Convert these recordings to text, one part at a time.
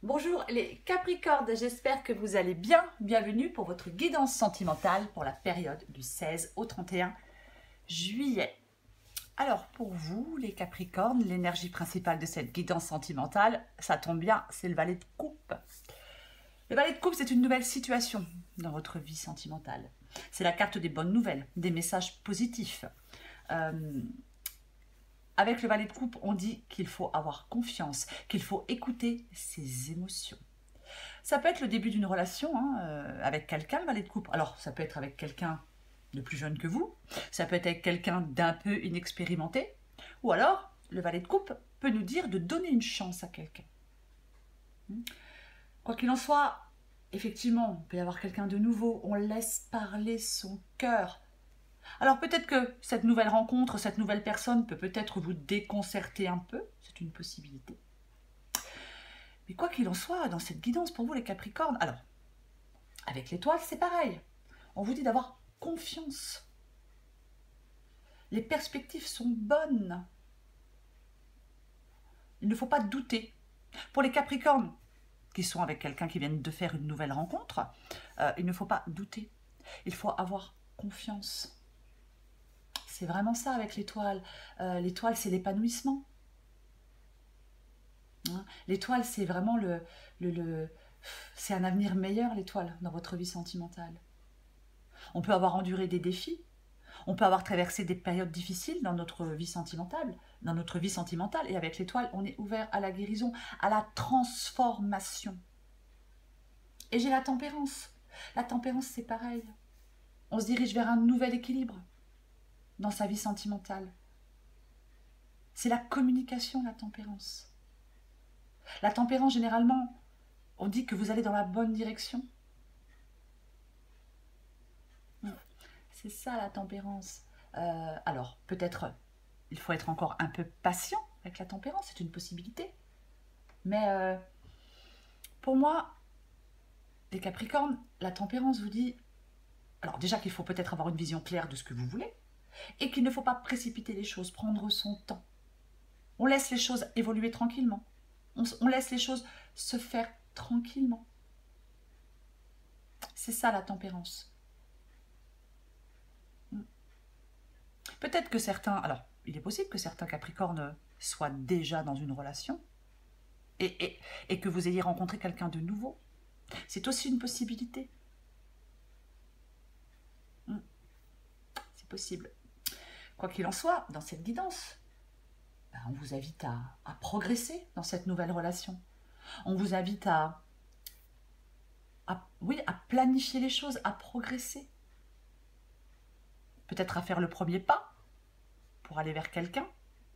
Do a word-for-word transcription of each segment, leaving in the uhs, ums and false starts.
Bonjour les Capricornes, j'espère que vous allez bien. Bienvenue pour votre guidance sentimentale pour la période du seize au trente et un juillet. Alors pour vous les Capricornes, l'énergie principale de cette guidance sentimentale, ça tombe bien, c'est le valet de coupe. Le valet de coupe, c'est une nouvelle situation dans votre vie sentimentale. C'est la carte des bonnes nouvelles, des messages positifs. Euh, Avec le valet de coupe, on dit qu'il faut avoir confiance, qu'il faut écouter ses émotions. Ça peut être le début d'une relation hein, euh, avec quelqu'un, le valet de coupe. Alors, ça peut être avec quelqu'un de plus jeune que vous, ça peut être avec quelqu'un d'un peu inexpérimenté, ou alors, le valet de coupe peut nous dire de donner une chance à quelqu'un. Quoi qu'il en soit, effectivement, il peut y avoir quelqu'un de nouveau, on laisse parler son cœur. Alors peut-être que cette nouvelle rencontre, cette nouvelle personne peut peut-être vous déconcerter un peu, c'est une possibilité. Mais quoi qu'il en soit, dans cette guidance pour vous les Capricornes, alors, avec l'étoile c'est pareil, on vous dit d'avoir confiance. Les perspectives sont bonnes. Il ne faut pas douter. Pour les Capricornes qui sont avec quelqu'un qui vient de faire une nouvelle rencontre, euh, il ne faut pas douter. Il faut avoir confiance. C'est vraiment ça avec l'étoile. Euh, l'étoile, c'est l'épanouissement. Hein, l'étoile, c'est vraiment le... le, le c'est un avenir meilleur, l'étoile, dans votre vie sentimentale. On peut avoir enduré des défis. On peut avoir traversé des périodes difficiles dans notre vie sentimentale. Dans notre vie sentimentale. Et avec l'étoile, on est ouvert à la guérison, à la transformation. Et j'ai la tempérance. La tempérance, c'est pareil. On se dirige vers un nouvel équilibre dans sa vie sentimentale. C'est la communication, la tempérance. La tempérance, généralement, on dit que vous allez dans la bonne direction. C'est ça, la tempérance. Euh, alors, peut-être, il faut être encore un peu patient avec la tempérance, c'est une possibilité. Mais euh, pour moi, les Capricornes, la tempérance vous dit, alors déjà qu'il faut peut-être avoir une vision claire de ce que vous voulez, et qu'il ne faut pas précipiter les choses, prendre son temps. On laisse les choses évoluer tranquillement. On, on laisse les choses se faire tranquillement. C'est ça la tempérance. Peut-être que certains, alors il est possible que certains Capricornes soient déjà dans une relation et, et, et que vous ayez rencontré quelqu'un de nouveau. C'est aussi une possibilité. C'est possible. Quoi qu'il en soit, dans cette guidance, ben, on vous invite à, à progresser dans cette nouvelle relation. On vous invite à, à, oui, à planifier les choses, à progresser. Peut-être à faire le premier pas pour aller vers quelqu'un.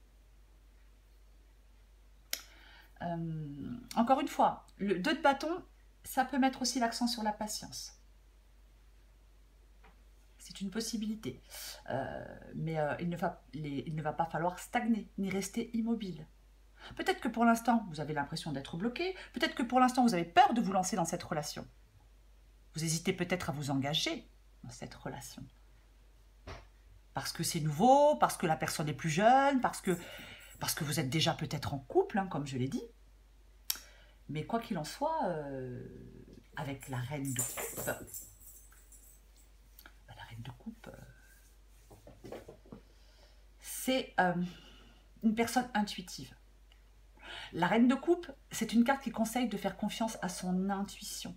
Euh, encore une fois, le deux de bâton, ça peut mettre aussi l'accent sur la patience. C'est une possibilité. Euh, mais euh, il, ne va, les, il ne va pas falloir stagner, ni rester immobile. Peut-être que pour l'instant, vous avez l'impression d'être bloqué. Peut-être que pour l'instant, vous avez peur de vous lancer dans cette relation. Vous hésitez peut-être à vous engager dans cette relation. Parce que c'est nouveau, parce que la personne est plus jeune, parce que, parce que vous êtes déjà peut-être en couple, hein, comme je l'ai dit. Mais quoi qu'il en soit, euh, avec la reine de coupe, la reine de coupe, euh, c'est euh, une personne intuitive. La reine de coupe, c'est une carte qui conseille de faire confiance à son intuition.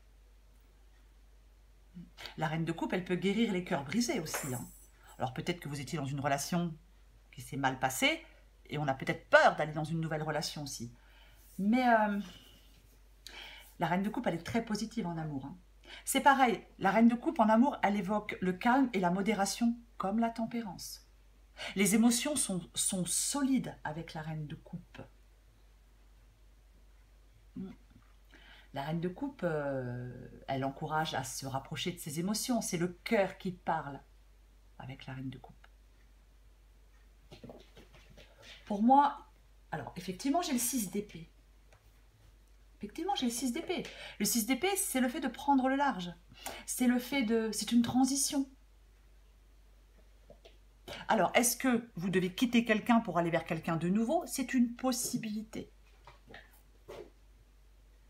La reine de coupe, elle peut guérir les cœurs brisés aussi. Hein. Alors peut-être que vous étiez dans une relation qui s'est mal passée, et on a peut-être peur d'aller dans une nouvelle relation aussi. Mais euh, la reine de coupe, elle est très positive en amour. Hein. C'est pareil, la reine de coupe en amour, elle évoque le calme et la modération, comme la tempérance. Les émotions sont, sont solides avec la reine de coupe. La reine de coupe, euh, elle encourage à se rapprocher de ses émotions. C'est le cœur qui parle avec la reine de coupe. Pour moi, alors effectivement, j'ai le six d'épée. Effectivement, j'ai le six d'épée. Le six d'épée, c'est le fait de prendre le large. C'est le fait de... C'est une transition. Alors, est-ce que vous devez quitter quelqu'un pour aller vers quelqu'un de nouveau? C'est une possibilité.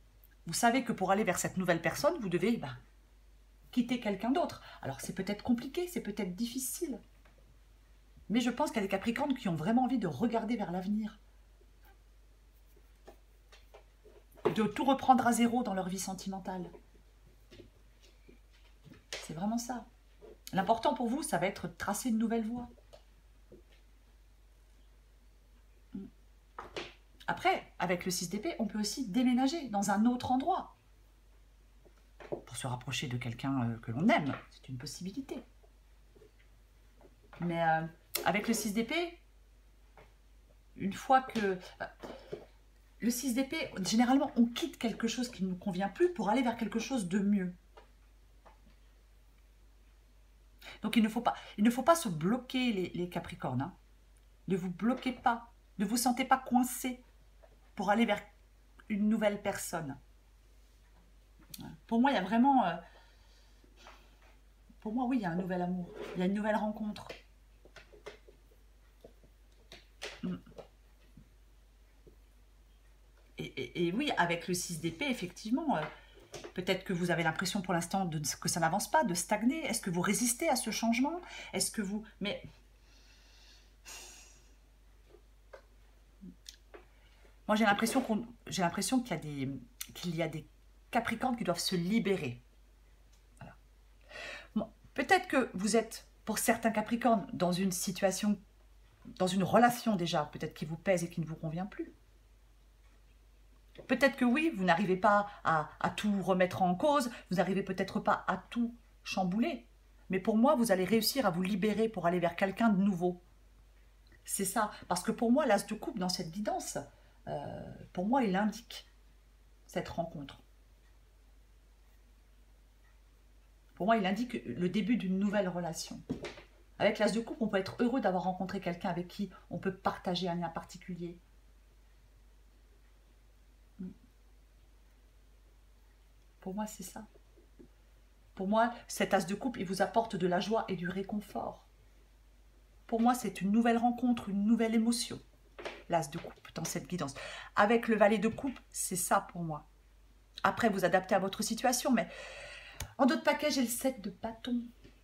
Vous savez que pour aller vers cette nouvelle personne, vous devez bah, quitter quelqu'un d'autre. Alors c'est peut-être compliqué, c'est peut-être difficile. Mais je pense qu'il y a des Capricornes qui ont vraiment envie de regarder vers l'avenir. De tout reprendre à zéro dans leur vie sentimentale. C'est vraiment ça. L'important pour vous, ça va être de tracer une nouvelle voie. Après, avec le six d'épée, on peut aussi déménager dans un autre endroit. Pour se rapprocher de quelqu'un que l'on aime. C'est une possibilité. Mais euh, avec le six d'épée, une fois que... Euh, le six d'épée, généralement, on quitte quelque chose qui ne nous convient plus pour aller vers quelque chose de mieux. Donc, il ne faut pas, il ne faut pas se bloquer, les, les Capricornes. Hein. Ne vous bloquez pas. Ne vous sentez pas coincé pour aller vers une nouvelle personne. Pour moi, il y a vraiment... Euh, pour moi, oui, il y a un nouvel amour. Il y a une nouvelle rencontre. Et, et, et oui, avec le six d'épée, effectivement, euh, peut-être que vous avez l'impression pour l'instant que ça n'avance pas, de stagner. Est-ce que vous résistez à ce changement? Est-ce que vous... Mais... Moi, j'ai l'impression qu'on, j'ai l'impression qu'il y a des, qu'il y a des Capricornes qui doivent se libérer. Voilà. Bon, peut-être que vous êtes, pour certains Capricornes, dans une situation, dans une relation déjà, peut-être qui vous pèse et qui ne vous convient plus. Peut-être que oui, vous n'arrivez pas à, à tout remettre en cause, vous n'arrivez peut-être pas à tout chambouler. Mais pour moi, vous allez réussir à vous libérer pour aller vers quelqu'un de nouveau. C'est ça. Parce que pour moi, l'as de coupe dans cette guidance... Euh, pour moi, il indique cette rencontre. Pour moi, il indique le début d'une nouvelle relation. Avec l'as de coupe, on peut être heureux d'avoir rencontré quelqu'un avec qui on peut partager un lien particulier. Pour moi, c'est ça. Pour moi, cet as de coupe, il vous apporte de la joie et du réconfort. Pour moi, c'est une nouvelle rencontre, une nouvelle émotion. L'as de coupe dans cette guidance. Avec le valet de coupe, c'est ça pour moi. Après, vous adaptez à votre situation, mais en d'autres paquets, j'ai le sept de bâton.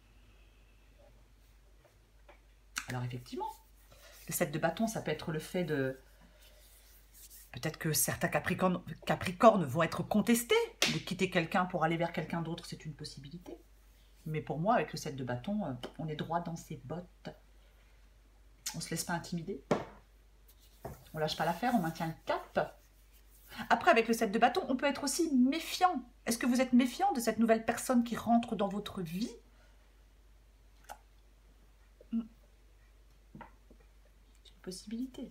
Alors effectivement, le sept de bâton, ça peut être le fait de... Peut-être que certains capricornes, capricornes vont être contestés, de quitter quelqu'un pour aller vers quelqu'un d'autre, c'est une possibilité. Mais pour moi, avec le sept de bâton, on est droit dans ses bottes. On ne se laisse pas intimider. On lâche pas l'affaire, on maintient le cap. Après, avec le sept de bâton, on peut être aussi méfiant. Est-ce que vous êtes méfiant de cette nouvelle personne qui rentre dans votre vie? C'est une possibilité.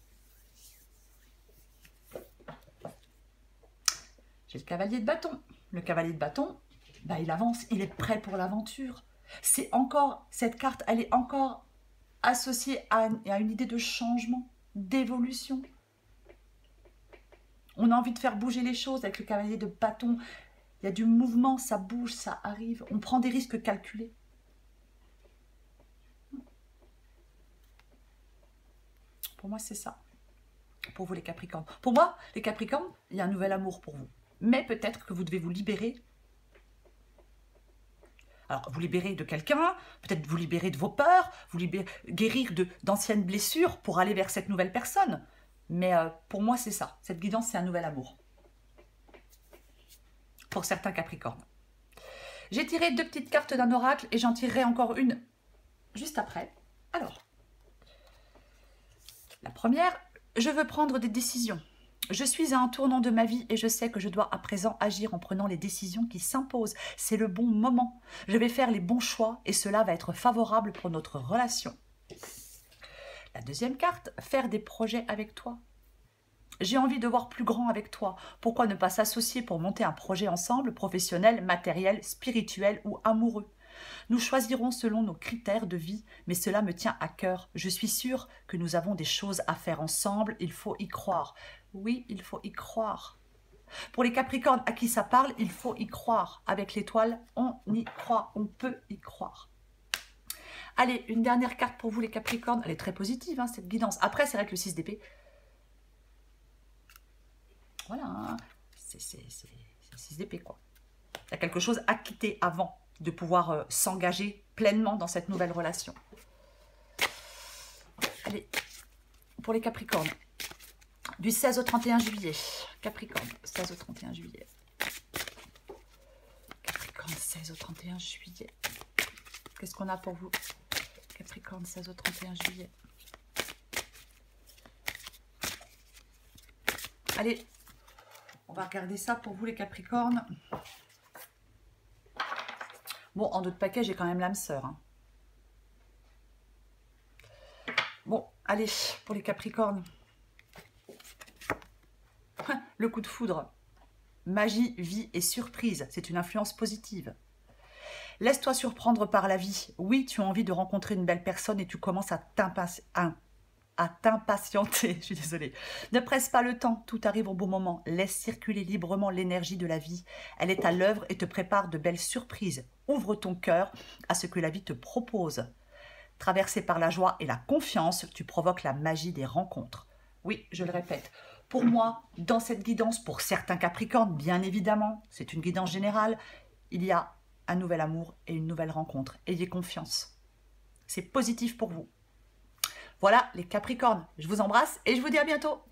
J'ai le cavalier de bâton. Le cavalier de bâton, bah, il avance, il est prêt pour l'aventure. C'est encore, cette carte, elle est encore associée à, à une idée de changement, d'évolution. On a envie de faire bouger les choses avec le cavalier de bâton. Il y a du mouvement, ça bouge, ça arrive. On prend des risques calculés. Pour moi, c'est ça. Pour vous, les Capricornes. Pour moi, les Capricornes, il y a un nouvel amour pour vous. Mais peut-être que vous devez vous libérer. Alors, vous libérer de quelqu'un, peut-être vous libérer de vos peurs, vous libérer, guérir d'anciennes blessures pour aller vers cette nouvelle personne. Mais euh, pour moi, c'est ça. Cette guidance, c'est un nouvel amour. Pour certains Capricornes. J'ai tiré deux petites cartes d'un oracle et j'en tirerai encore une juste après. Alors, la première, je veux prendre des décisions. Je suis à un tournant de ma vie et je sais que je dois à présent agir en prenant les décisions qui s'imposent. C'est le bon moment. Je vais faire les bons choix et cela va être favorable pour notre relation. La deuxième carte, faire des projets avec toi. J'ai envie de voir plus grand avec toi. Pourquoi ne pas s'associer pour monter un projet ensemble, professionnel, matériel, spirituel ou amoureux? Nous choisirons selon nos critères de vie, mais cela me tient à cœur. Je suis sûre que nous avons des choses à faire ensemble, il faut y croire. Oui, il faut y croire. Pour les Capricornes à qui ça parle, il faut y croire. Avec l'étoile, on y croit, on peut y croire. Allez, une dernière carte pour vous les Capricornes. Elle est très positive, hein, cette guidance. Après, c'est vrai que le six d'épée. Voilà, hein. c'est six d'épée, quoi. Il y a quelque chose à quitter avant de pouvoir euh, s'engager pleinement dans cette nouvelle relation. Allez, pour les Capricornes, du seize au trente et un juillet. Capricorne, seize au trente et un juillet. Capricorne, seize au trente et un juillet. Qu'est-ce qu'on a pour vous? Capricorne, seize au trente et un juillet. Allez, on va regarder ça pour vous les Capricornes. Bon, en d'autres paquets, j'ai quand même l'âme sœur. Hein. Bon, allez, pour les Capricornes. Le coup de foudre. Magie, vie et surprise. C'est une influence positive. Laisse-toi surprendre par la vie. Oui, tu as envie de rencontrer une belle personne et tu commences à t'impatienter. Je suis désolée. Ne presse pas le temps, tout arrive au bon moment. Laisse circuler librement l'énergie de la vie. Elle est à l'œuvre et te prépare de belles surprises. Ouvre ton cœur à ce que la vie te propose. Traversé par la joie et la confiance, tu provoques la magie des rencontres. Oui, je le répète. Pour moi, dans cette guidance, pour certains Capricornes, bien évidemment, c'est une guidance générale, il y a un nouvel amour et une nouvelle rencontre. Ayez confiance. C'est positif pour vous. Voilà les Capricornes. Je vous embrasse et je vous dis à bientôt.